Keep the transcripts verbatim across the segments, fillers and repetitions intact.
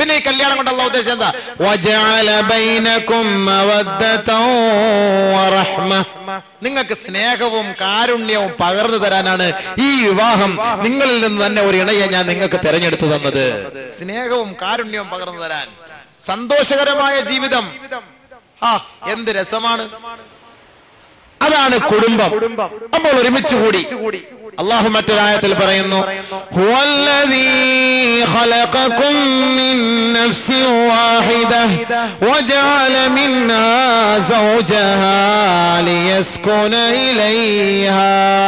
പിന്നെ ഈ കല്യാണം കൊണ്ട് അല്ലാഹു ഉദ്ദേശിച്ചത് എന്താ? വജഅല ബൈനകും മവദ്ദതൻ വറഹ്മ, നിങ്ങൾക്ക് സ്നേഹവും കാരുണ്യവും പകർന്നു തരാനാണ് ഈ വിവാഹം. നിങ്ങളിൽ നിന്ന് തന്നെ ഒരു ഇണയെ ഞാൻ നിങ്ങൾക്ക് തിരഞ്ഞെടുത്തു തന്നത്. സ്നേഹവും കാരുണ്യവും പകർന്നു തരാൻ, സന്തോഷകരമായ ജീവിതം. ആ എന്ത് രസമാണ്! അതാണ് കുടുംബം. അപ്പോൾ ഒരുമിച്ച് കൂടി അല്ലാഹു മറ്റൊരായത്തിൽ പറയുന്നു, ഹുവല്ലദീ ഖലഖകും മിൻ നഫ്സിൻ വാഹിദഹ വജഅല മിൻഹാ സൗജഹാ ലിയസ്കുന ഇലൈഹാ.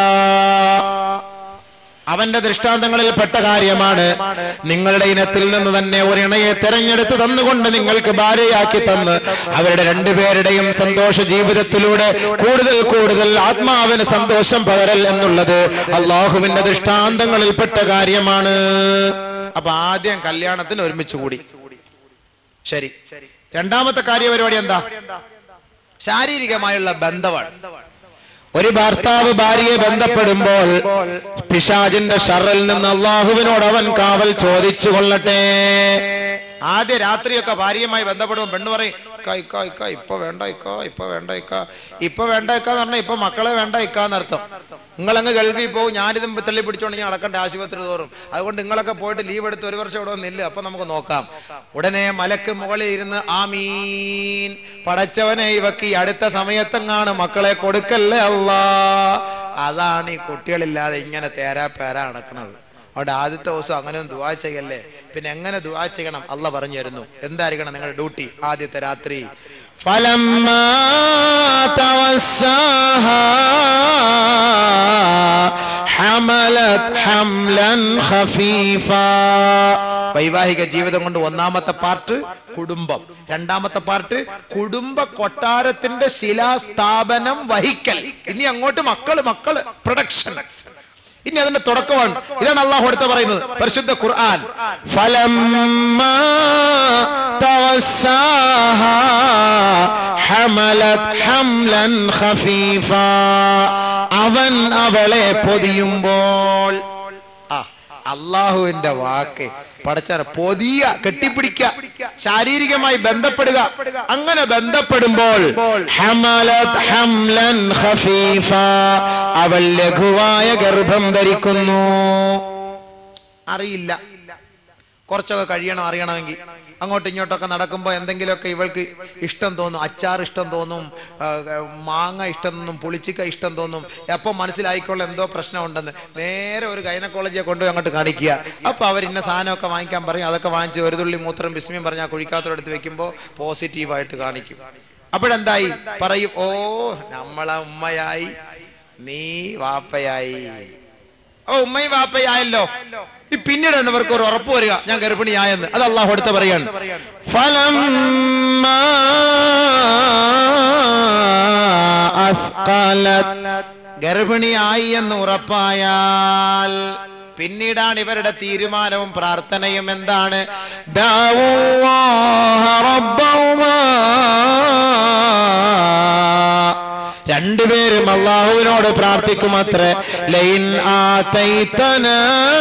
അവന്റെ ദൃഷ്ടാന്തങ്ങളിൽ പെട്ട കാര്യമാണ്, നിങ്ങളുടെ ഇനത്തിൽ നിന്ന് തന്നെ ഒരു ഇണയെ തെരഞ്ഞെടുത്ത് തന്നുകൊണ്ട് നിങ്ങൾക്ക് ഭാര്യയാക്കി തന്ന് അവരുടെ രണ്ടുപേരുടെയും സന്തോഷ ജീവിതത്തിലൂടെ കൂടുതൽ കൂടുതൽ ആത്മാവിന് സന്തോഷം പകരൽ എന്നുള്ളത് അള്ളാഹുവിന്റെ ദൃഷ്ടാന്തങ്ങളിൽ പെട്ട കാര്യമാണ്. അപ്പൊ ആദ്യം കല്യാണത്തിന് ഒരുമിച്ച് കൂടി. ശരി, രണ്ടാമത്തെ കാര്യപരിപാടി എന്താ? ശാരീരികമായുള്ള ബന്ധമാണ്. ഒരു ഭർത്താവ് ഭാര്യയെ ബന്ധപ്പെടുമ്പോൾ പിശാചിന്റെ ഷർറിൽ നിന്ന് അള്ളാഹുവിനോട് അവൻ കാവൽ ചോദിച്ചു കൊള്ളട്ടെ. ആദ്യ രാത്രിയൊക്കെ ഭാര്യയുമായി ബന്ധപ്പെടുമ്പോൾ പെണ്ണ് പറയും, ഇക്ക ഇക്ക ഇപ്പൊ വേണ്ട ഇക്ക ഇപ്പൊ വേണ്ട ഇക്ക ഇപ്പൊ വേണ്ട ഇക്ക എന്ന് പറഞ്ഞാൽ ഇപ്പൊ മക്കളെ വേണ്ട ഇക്കാന്നർത്ഥം. നിങ്ങളങ്ങ് ഗൾഫിൽ പോകും, ഞാനിതും തള്ളി പിടിച്ചോണ്ട് ഞാൻ നടക്കേണ്ട ആശുപത്രി തോറും. അതുകൊണ്ട് നിങ്ങളൊക്കെ പോയിട്ട് ലീവ് എടുത്ത് ഒരു വർഷം ഇവിടെ ഒന്നില്ല, അപ്പൊ നമുക്ക് നോക്കാം. ഉടനെ മലക്ക് മുകളിൽ ഇരുന്ന് ആമീൻ, പടച്ചവനെ ഇവക്ക് ഈ അടുത്ത സമയത്തെങ്ങാണ് മക്കളെ കൊടുക്കല്ലേ അല്ലാ. അതാണ് ഈ കുട്ടികളില്ലാതെ ഇങ്ങനെ തേരാ പേരാ നടക്കുന്നത്. അവിടെ ആദ്യത്തെ ദിവസം അങ്ങനെ ദുആ ചെയ്യല്ലേ, പിന്നെ എങ്ങനെ ദുആ ചെയ്യണം അല്ലാഹ് പറഞ്ഞു തരുന്നു. എന്തായിരിക്കണം നിങ്ങളുടെ ഡ്യൂട്ടി? ആദ്യത്തെ രാത്രി ഫലമ്മാ തവസ്സാഹാ ഹമലത് ഹംലൻ ഖഫീഫാ. വൈവാഹിക ജീവിതം കൊണ്ട് ഒന്നാമത്തെ പാർട്ട് കുടുംബം, രണ്ടാമത്തെ പാർട്ട് കുടുംബ കൊട്ടാരത്തിന്റെ ശിലാസ്ഥാപനം വഹിക്കൽ. ഇനി അങ്ങോട്ട് മക്കള് മക്കള് പ്രൊഡക്ഷൻ. ഇനി അതിന്റെ തുടക്കമാണ്. ഇതാണ് അല്ലാഹു അടുത്ത് പറയുന്നത് പരിശുദ്ധ ഖുർആൻ. ഫലമ്മാ തവസ്സാഹാ ഹമലത് ഹംലൻ ഖഫീഫാ. അവൻ അവളെ പൊതിയുമ്പോൾ. ആ അല്ലാഹുവിന്റെ വാക്ക് പടച്ചാൻ പൊതിയ, കെട്ടിപ്പിടിക്ക, ശാരീരികമായി ബന്ധപ്പെടുക. അങ്ങനെ ബന്ധപ്പെടുമ്പോൾ ഹമലത് ഹംലൻ ഖഫീഫാ, അവൾ ലഘുവായ ഗർഭം ധരിക്കുന്നു. അറിയില്ല, കുറച്ചൊക്കെ കഴിയണം അറിയണമെങ്കിൽ. അങ്ങോട്ടും ഇങ്ങോട്ടൊക്കെ നടക്കുമ്പോൾ എന്തെങ്കിലുമൊക്കെ ഇവൾക്ക് ഇഷ്ടം തോന്നും. അച്ചാർ ഇഷ്ടം തോന്നും, മാങ്ങ ഇഷ്ടം തോന്നും, പുളിച്ചിക്ക ഇഷ്ടം തോന്നും. അപ്പം മനസ്സിലായിക്കോളെ എന്തോ പ്രശ്നമുണ്ടെന്ന്. നേരെ ഒരു ഗൈനക്കോളജിയെ കൊണ്ടുപോയി അങ്ങോട്ട് കാണിക്കുക. അപ്പൊ അവർ ഇന്ന സാധനമൊക്കെ വാങ്ങിക്കാൻ പറയും. അതൊക്കെ വാങ്ങിച്ച് ഒരു തുള്ളി മൂത്രം ബിസ്മിയും പറഞ്ഞാൽ കുഴിക്കാത്തോടെടുത്ത് വെക്കുമ്പോൾ പോസിറ്റീവായിട്ട് കാണിക്കും. അപ്പോഴെന്തായി പറയും, ഓ നമ്മളെ ഉമ്മയായി, നീ വാപ്പയായി. ഓ ഉമ്മയും വാപ്പയായല്ലോ. പിന്നീട് എന്നവർക്ക് ഒരു ഉറപ്പ് വരിക, ഞാൻ ഗർഭിണിയായെന്ന്. അത് അല്ലാഹു അടുത്ത് പറയാണ്. ഫലമ്മാ അസ്ഖലത്, ഗർഭിണിയായി എന്ന് ഉറപ്പായാൽ പിന്നീടാണ് ഇവരുടെ തീരുമാനവും പ്രാർത്ഥനയും എന്താണ്? ദഅവല്ലാഹ റബ്ബഹുമാ, രണ്ടുപേരും അല്ലാഹുവിനോട് പ്രാർത്ഥിക്കുമത്രേ. ലൈൻ ആതൈതനാ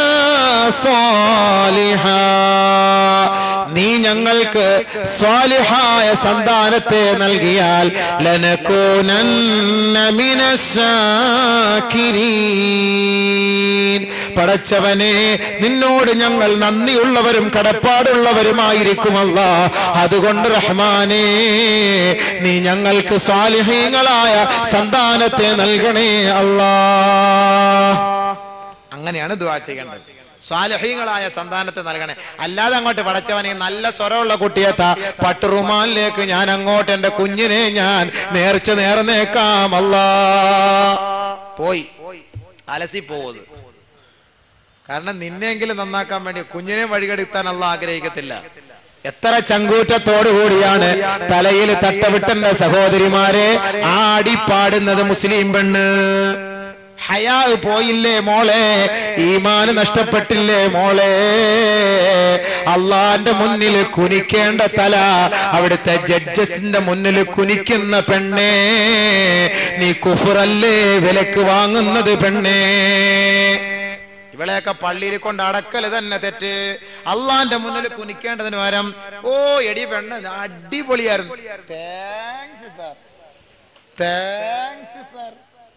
സാലിഹാ, നീ ഞങ്ങൾക്ക് സ്വാലിഹായ സന്താനത്തെ നൽകിയാൽ ലനകൂനന്ന മിനശ്ശാകിരീൻ, പടച്ചവനെ നിന്നോട് ഞങ്ങൾ നന്ദിയുള്ളവരും കടപ്പാടുള്ളവരുമായിരിക്കും അല്ലാഹ്. അതുകൊണ്ട് റഹ്മാനേ, നീ ഞങ്ങൾക്ക് സ്വാലിഹീങ്ങളായ സന്താനത്തെ നൽകണേ അല്ലാഹ്. അങ്ങനെയാണ് ദുആ ചെയ്യേണ്ടത്. സ്വാലിഹീങ്ങളായ സന്താനത്തെ നൽകണേ. അല്ലാതെ അങ്ങോട്ട് പടച്ചവനെ നല്ല സ്വരമുള്ള കുട്ടിയെത്താ പട്ടുറുമാലിലേക്ക് ഞാൻ അങ്ങോട്ട് എന്റെ കുഞ്ഞിനെ ഞാൻ നേർച്ച നേർന്നേക്കാം അല്ലാഹ്. പോയി അലസി പോവത്. കാരണം നിന്നെങ്കിലും നന്നാക്കാൻ വേണ്ടി കുഞ്ഞിനെ വഴികെടുത്താൻ അല്ലാഹ് ആഗ്രഹിക്കത്തില്ല. എത്ര ചങ്കൂറ്റത്തോടു കൂടിയാണ് തലയിൽ തട്ടവിട്ടന്റെ സഹോദരിമാരെ ആടിപ്പാടുന്നത് മുസ്ലിം പെണ്ണ്. ഹയാ പോയില്ലേ മോളെ, ഈമാന് നഷ്ടപ്പെട്ടില്ലേ മോളെ. അള്ളാന്റെ മുന്നിൽ കുനിക്കേണ്ട തല അവിടുത്തെ ജഡ്ജസിന്റെ മുന്നിൽ കുനിക്കുന്ന പെണ്ണേ, നീ കുഫറല്ലേ വിലക്ക് വാങ്ങുന്നത് പെണ്ണേ. ഇവളെയൊക്കെ പള്ളിയിൽ കൊണ്ട് അടക്കല് തന്നെ തെറ്റ്. അള്ളാന്റെ മുന്നിൽ കുനിക്കേണ്ടതിന് പകരം ഓ എടി പെണ്ണ അടിപൊളിയായിരുന്നു, താങ്ക്സ് സാർ, താങ്ക്സ് സാർ,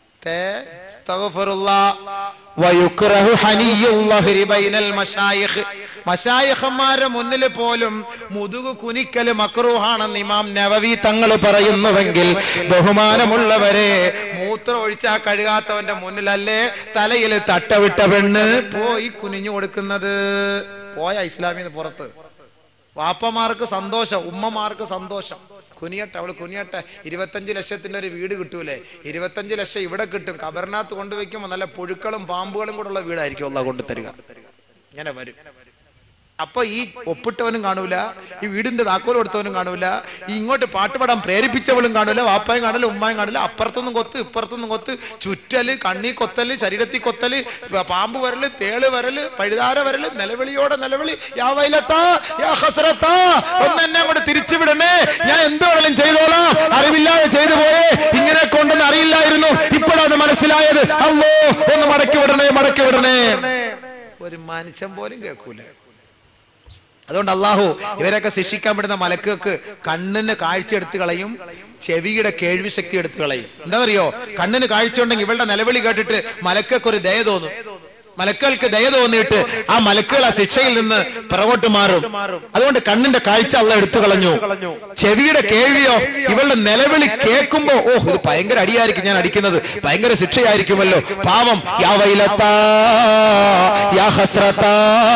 മശായിഖന്മാരുടെ മുന്നിൽ പോലും മുതുകു കുനിക്കല് മക്രൂഹാണെന്ന് ഇമാം നവവി തങ്ങൾ പറയുന്നുവെങ്കിൽ ബഹുമാനമുള്ളവരെ മൂത്രം ഒഴിച്ചാ കഴുകാത്തവന്റെ മുന്നിലല്ലേ തലയിൽ തട്ടവിട്ട പെണ്ണ് പോയി കുനിഞ്ഞു കൊടുക്കുന്നത്? പോയ ഇസ്ലാമിന് പുറത്ത്. വാപ്പമാർക്ക് സന്തോഷം, ഉമ്മമാർക്ക് സന്തോഷം. കുനിയട്ടെ, അവള് കുനിയട്ടെ. ഇരുപത്തഞ്ച് ലക്ഷത്തിന്റെ ഒരു വീട് കിട്ടൂലേ? ഇരുപത്തഞ്ച് ലക്ഷം ഇവിടെ കിട്ടും. കബറിനകത്ത് കൊണ്ടുവയ്ക്കുമ്പോൾ നല്ല പുഴുക്കളും പാമ്പുകളും കൂടെ ഉള്ള വീടായിരിക്കും അള്ളാഹ് കൊണ്ടുതരിക. ഇങ്ങനെ വരും. അപ്പൊ ഈ ഒപ്പിട്ടവനും കാണൂല, ഈ വീടിന്റെ താക്കോൽ കൊടുത്തവനും കാണൂല, ഈ ഇങ്ങോട്ട് പാട്ടുപാടാൻ പ്രേരിപ്പിച്ചവളും കാണൂല, വാപ്പായും കാണില്ല, ഉമ്മായും കാണില്ല. അപ്പുറത്തൊന്നും കൊത്ത് ഇപ്പുറത്തൊന്നും കൊത്ത്, ചുറ്റല്, കണ്ണി കൊത്തല്, ശരീരത്തിൽ കൊത്തല്, പാമ്പ് വരല്, തേള് വരല്, പഴുതാര വരല്, നിലവിളിയോടെ നിലവിളി. യാ വൈലത്താ യാ ഹസ്രത്താ, ഒന്ന് എന്നെ അങ്ങോട്ട് തിരിച്ചുവിടണേ, ഞാൻ എന്തോളം ചെയ്തോളാം, അറിവില്ലാതെ ചെയ്തു പോയേ, ഇങ്ങനെ കൊണ്ടെന്ന് അറിയില്ലായിരുന്നു, ഇപ്പോഴാണ് മനസ്സിലായത്, അല്ലോ ഒന്ന് മടക്കി വിടണേ, മടക്കി വിടണേ. ഒരു മനുഷ്യൻ പോലും കേൾക്കൂല. അതുകൊണ്ട് അള്ളാഹു ഇവരൊക്കെ ശിക്ഷിക്കാൻ പെടുന്ന മലക്കുകൾക്ക് കണ്ണിന് കാഴ്ച എടുത്തു കളയും, ചെവിയുടെ കേൾവി ശക്തി എടുത്തു കളയും. എന്താണെന്നറിയോ? കണ്ണിന് കാഴ്ച ഉണ്ടെങ്കിൽ ഇവളുടെ നിലവിളി കേട്ടിട്ട് മലക്കുകൾക്ക് ഒരു ദയ തോന്നും. മലക്കുകൾക്ക് ദയ തോന്നിയിട്ട് ആ മലക്കുകൾ ആ ശിക്ഷയിൽ നിന്ന് പിറകോട്ട് മാറും. അതുകൊണ്ട് കണ്ണിന്റെ കാഴ്ച അള്ളാഹ് എടുത്തു കളഞ്ഞു. ചെവിയുടെ കേൾവിയോ ഇവളുടെ നിലവിളി കേൾക്കുമ്പോ ഓ ഇത് ഭയങ്കര അടിയായിരിക്കും, ഞാൻ അടിക്കുന്നത് ഭയങ്കര ശിക്ഷയായിരിക്കുമല്ലോ, പാവം. യാ വൈലത്താ യാ ഹസ്രത്താ,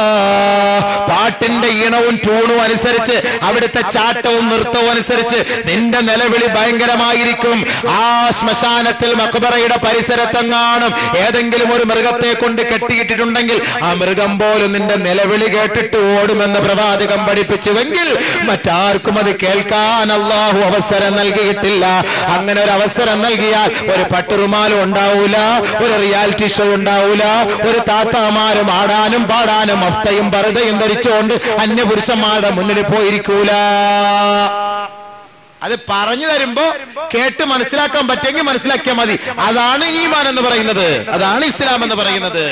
പാട്ടിന്റെ ഈണവും ട്യൂണും അനുസരിച്ച്, അവിടുത്തെ ചാട്ടവും നൃത്തവും അനുസരിച്ച് നിന്റെ നിലവിളി ഭയങ്കരമായിരിക്കും. ആ ശ്മശാനത്തിൽ മഖ്ബറയുടെ പരിസരത്തെങ്ങാനും ഏതെങ്കിലും ഒരു മൃഗത്തെ കൊണ്ട് കെട്ടിയിട്ടിട്ടുണ്ടെങ്കിൽ ആ മൃഗം പോലും നിന്റെ നിലവിളി കേട്ടിട്ട് ഓടുമെന്ന് പ്രവാചകൻ പഠിപ്പിച്ചുവെങ്കിൽ മറ്റാർക്കും അത് കേൾക്കാൻ അല്ലാഹു അവസരം നൽകിയിട്ടില്ല. അങ്ങനെ ഒരു അവസരം നൽകിയാൽ ഒരു പട്ടുറുമാലും ഉണ്ടാവൂല, ഒരു റിയാലിറ്റി ഷോ ഉണ്ടാവൂല, ഒരു താത്താമാരും ആടാനും പാടാനും മഫ്തയും പർദയും ധരിച്ചുകൊണ്ട് അന്യപുരുഷന്മാരുടെ മുന്നിൽ പോയിരിക്കൂല. അത് പറഞ്ഞു തരുമ്പോ കേട്ട് മനസ്സിലാക്കാൻ പറ്റുമെങ്കിൽ മനസ്സിലാക്കിയാൽ മതി. അതാണ് ഈമാൻ എന്ന് പറയുന്നത്, അതാണ് ഇസ്ലാം എന്ന് പറയുന്നത്.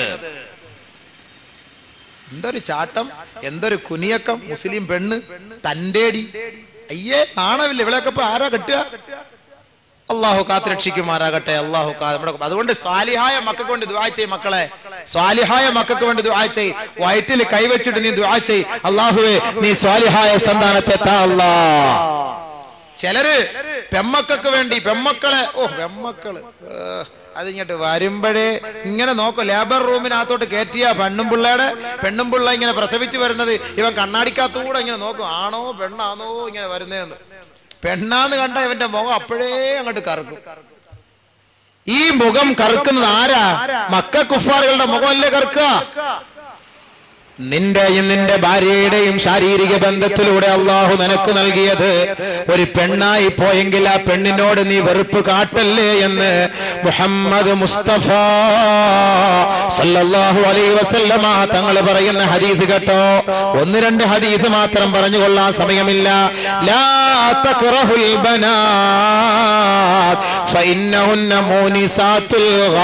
എന്തൊരു ചാട്ടം, എന്തൊരു കുനിയക്കം. മുസ്ലിം പെണ്ണ് തന്റേടി. അയ്യേ നാണമില്ല. ഇവിടെയൊക്കെ ഇപ്പൊ ആരാ കെട്ടുക? അള്ളാഹു കാത്തുരക്ഷിക്കുമാറാകട്ടെ. അള്ളാഹു നമ്മുടെ അതുകൊണ്ട് സ്വാലിഹായ മക്കൾക്ക് വേണ്ടി ദുആ ചെയ്യ് മക്കളെ, സ്വാലിഹായ മക്കൾക്ക് വേണ്ടി ദുആ ചെയ്യ്. വയറ്റിൽ കൈവച്ചിട്ട് നീ ദുആ ചെയ്യ്, അള്ളാഹുവേ നീ സ്വാലിഹായ സന്താനത്തെ താ അല്ലാഹ്. ചിലര് പെമ്മക്കൾക്ക് വേണ്ടി പെമ്മക്കളെ ഓ പെമ്മക്കള് അതിങ്ങോട്ട് വരുമ്പോഴേ ഇങ്ങനെ നോക്കും. ലേബർ റൂമിനകത്തോട്ട് കയറ്റിയ പെണ്ണും പിള്ളയുടെ പെണ്ണും പിള്ള ഇങ്ങനെ പ്രസവിച്ചു വരുന്നത് ഇവൻ കണ്ണാടിക്കകത്തൂടെ ഇങ്ങനെ നോക്കും, ആണോ പെണ്ണാണോ ഇങ്ങനെ വരുന്നതെന്ന്. പെണ്ണാന്ന് കണ്ട ഇവന്റെ മുഖം അപ്പോഴേ അങ്ങോട്ട് കറുക്കും. ഈ മുഖം കറുക്കുന്നത് ആരാ? മക്ക കുഫാറുകളുടെ മുഖമല്ലേ കറുക്കുക? നിന്റെയും നിന്റെ ഭാര്യയുടെയും ശാരീരിക ബന്ധത്തിലൂടെ അള്ളാഹു നിനക്ക് നൽകിയത് ഒരു പെണ്ണായി പോയെങ്കിൽ ആ പെണ്ണിനോട് നീ വെറുപ്പ് കാട്ടല്ലേ എന്ന് മുഹമ്മദ് മുസ്തഫ സല്ലല്ലാഹു അലൈഹി വസല്ലമ തങ്ങൾ പറയുന്ന ഹദീസ് കേട്ടോ. ഒന്ന് രണ്ട് ഹദീസ് മാത്രം പറഞ്ഞുകൊള്ളാൻ സമയമില്ല. ലാ തക്റഹുൽ ബനാത് ഫഇന്നഹുന്ന മൂനിസാത്തുൽ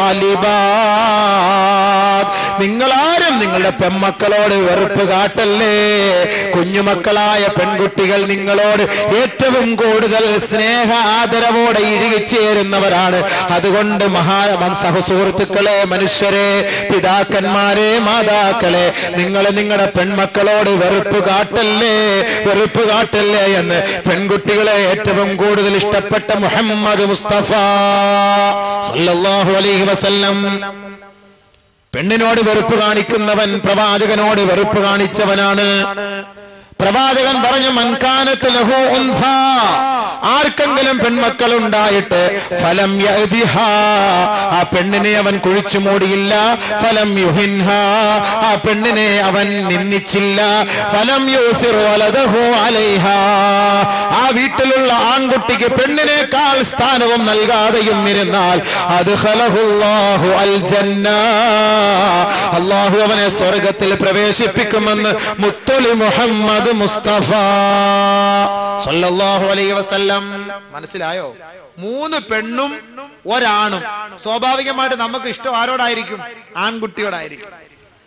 ഗാലിബാത്. നിങ്ങളാരും നിങ്ങളുടെ പെൺമക്കളോട് വെറുപ്പ് കാട്ടല്ലേ. കുഞ്ഞുമക്കളായ പെൺകുട്ടികൾ നിങ്ങളോട് ഏറ്റവും കൂടുതൽ സ്നേഹ ആദരവോടെ ഇഴുകിച്ചേരുന്നവരാണ്. അതുകൊണ്ട് മഹാ സഹസുഹൃത്തുക്കളെ, മനുഷ്യരെ, പിതാക്കന്മാരെ, മാതാക്കളെ, നിങ്ങൾ നിങ്ങളുടെ പെൺമക്കളോട് വെറുപ്പ് കാട്ടല്ലേ, വെറുപ്പ് കാട്ടല്ലേ എന്ന് പെൺകുട്ടികളെ ഏറ്റവും കൂടുതൽ ഇഷ്ടപ്പെട്ട മുഹമ്മദ് മുസ്തഫ സല്ലല്ലാഹു അലൈഹി വസല്ലം. പെണ്ണിനോട് വെറുപ്പ് കാണിക്കുന്നവൻ പ്രവാചകനോട് വെറുപ്പ് കാണിച്ചവനാണ്. പ്രവാചകൻ പറഞ്ഞു, മൻകാനത്ത് ലഹു ഉൻഫ, ആർക്കെങ്കിലും പെൺമക്കൾ ഉണ്ടായിട്ട് ഫലം യഅ്ബിഹാ, ആ പെണ്ണിനെ അവൻ കുഴിച്ചു മൂടിയില്ല. ഫലം യുഹിൻഹാ, ആ പെണ്ണിനെ അവൻ നിന്ദിച്ചില്ല. ഫലം യൂസിറു വലദഹു അലൈഹാ, ആ വീട്ടിലുള്ള ആൺകുട്ടിക്ക് പെണ്ണിനേക്കാൾ സ്ഥാനവും നൽകാതെയും ഇരുന്നാൽ അദ്ഖലഹുല്ലാഹു അൽ ജന്ന, അല്ലാഹു അവനെ സ്വർഗ്ഗത്തിൽ പ്രവേശിപ്പിക്കുമെന്ന് മുത്തലി മുഹമ്മദ് മുസ്തഫ സല്ലല്ലാഹു അലൈഹി വസല്ലം. മനസ്സിലായോ? മൂന്ന് പെണ്ണും ഒരാണും. സ്വാഭാവികമായിട്ട് നമുക്ക് ഇഷ്ടം ആരോടായിരിക്കും? ആൺകുട്ടിയോടായിരിക്കും.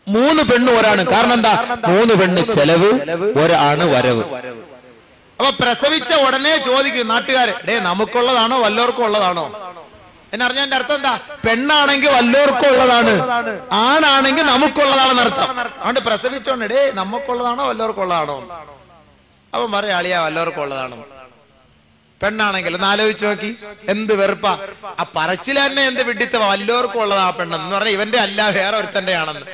മൂന്ന് പെണ്ണ് ഒരാണ്. കാരണം എന്താ? മൂന്ന് പെണ്ണ് ചെലവ്, ഒരാണ് വരവ്. അപ്പൊ പ്രസവിച്ച ഉടനെ ചോദിക്കും നാട്ടുകാരെ, ഡേ നമുക്കുള്ളതാണോ വല്ലവർക്കും ഉള്ളതാണോ എന്നറിഞ്ഞ എന്റെ അർത്ഥം എന്താ? പെണ്ണാണെങ്കിൽ വല്ലവർക്കും ഉള്ളതാണ്, ആണാണെങ്കിൽ നമുക്കുള്ളതാണെന്ന് അർത്ഥം. അതുകൊണ്ട് പ്രസവിച്ചോണ്ട് ഡേ നമുക്കുള്ളതാണോ വല്ലവർക്കും ഉള്ളതാണോ അപ്പൊ പറയാ അളിയാ വല്ലവർക്കും ഉള്ളതാണോ. പെണ്ണാണെങ്കിൽ ഒന്ന് ആലോചിച്ച് നോക്കി, എന്ത് വെറുപ്പാ ആ പറച്ചിൽ തന്നെ, എന്ത് വിഡിത്ത വല്ലവർക്കും ഉള്ളതാ പെണ്ണെന്ന് പറഞ്ഞാൽ ഇവന്റെ അല്ല വേറെ ഒരുത്തന്റെ ആണെന്ന്.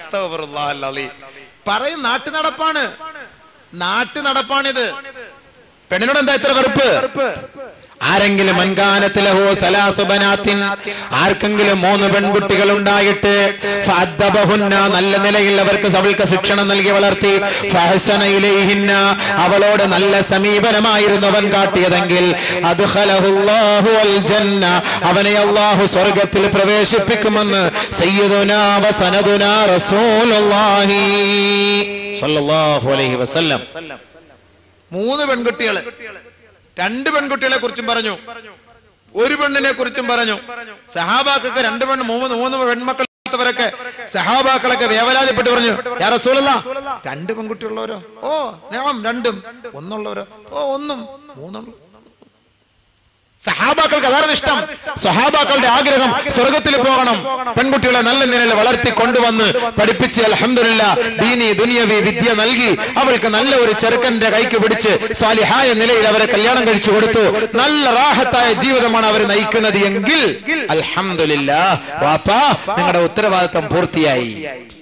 പറയും നാട്ടു നടപ്പാണ്, നാട്ടു നടപ്പാണിത്. പെണ്ണിനോട് എന്താ ഇത്ര വെറുപ്പ്? ആരെങ്കിലും മൻകാനത്തിലഹോ സലാസു ബനാത്തിൻ, ആർക്കെങ്കിലും മൂന്ന് പെൺകുട്ടികൾ ഉണ്ടായിട്ട് ഫഅദ്ദബഹുന്ന, നല്ല നിലയിൽ അവർക്ക് അവൾക്ക് ശിക്ഷണം നൽകി വളർത്തി, ഫഹസന ഇലൈഹിന്ന, അവളോട് നല്ല സമീപനമായിരുന്നു അവൻ കാട്ടിയതെങ്കിൽ, അദ്ഖലഹുല്ലാഹു അൽ ജന്ന, അവനെ അല്ലാഹു സ്വർഗ്ഗത്തിൽ പ്രവേശിപ്പിക്കുമെന്ന് സയ്യിദുനാ വസനദുനാ റസൂലുള്ളാഹി സ്വല്ലല്ലാഹു അലൈഹി വസല്ലം. മൂന്ന് പെൺകുട്ടികള്, രണ്ട് പെൺകുട്ടികളെ കുറിച്ചും പറഞ്ഞു, ഒരു പെണ്ണിനെ കുറിച്ചും പറഞ്ഞു. സഹാബാക്കൾക്ക് രണ്ട് പെണ്ണ് മൂന്ന് മൂന്ന് പെൺമക്കളാത്തവരൊക്കെ സഹാബാക്കളൊക്കെ വേവലാതിപ്പെട്ട് പറഞ്ഞു, യാ റസൂലല്ലാഹ് രണ്ട് പെൺകുട്ടിയുള്ളവരോ? ഓ ഞാൻ രണ്ടും. ഒന്നുള്ളവരോ? ഓ ഒന്നും. മൂന്നുള്ളൂ. സഹാബാക്കൾക്ക് അതാണ് ഇഷ്ടം. സഹാബാക്കളുടെ ആഗ്രഹം സ്വർഗത്തിൽ പോകണം. പെൺകുട്ടികളെ നല്ല നിലയിൽ വളർത്തി കൊണ്ടുവന്ന് പഠിപ്പിച്ച് അൽഹംദുലില്ലാ ദീനി ദുനിയവി വിദ്യ നൽകി അവർക്ക് നല്ല ഒരു ചെറുക്കന്റെ കൈക്ക് പിടിച്ച് സ്വാലിഹായ നിലയിൽ അവരെ കല്യാണം കഴിച്ചു കൊടുത്തു. നല്ല റാഹത്തായ ജീവിതമാണ് അവർ നയിക്കുന്നത് എങ്കിൽ അൽഹംദുലില്ലാ വാപ്പാ നിങ്ങളുടെ ഉത്തരവാദിത്തം പൂർത്തിയായി.